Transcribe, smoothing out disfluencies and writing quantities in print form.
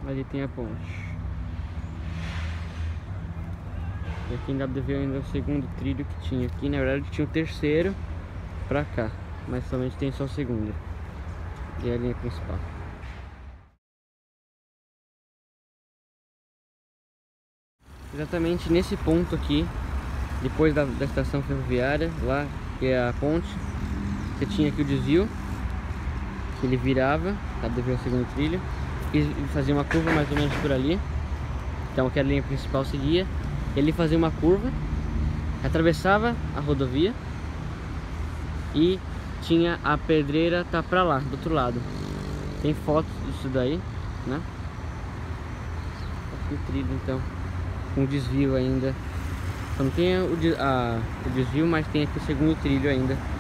Ali tem a ponte. E aqui ainda dá pra ver ainda o segundo trilho que tinha aqui. Na verdade tinha o terceiro pra cá, mas somente tem só o segundo. E a linha principal. Exatamente nesse ponto aqui, depois da estação ferroviária, lá que é a ponte, você tinha aqui o desvio, que ele virava, dá pra ver o segundo trilho, e fazia uma curva mais ou menos por ali. Então aqui a linha principal seguia, ele fazia uma curva, atravessava a rodovia e tinha a pedreira tá pra lá, do outro lado. Tem fotos disso daí, né? Aqui o trilho então, com desvio ainda. Então não tem o desvio, mas tem aqui o segundo trilho ainda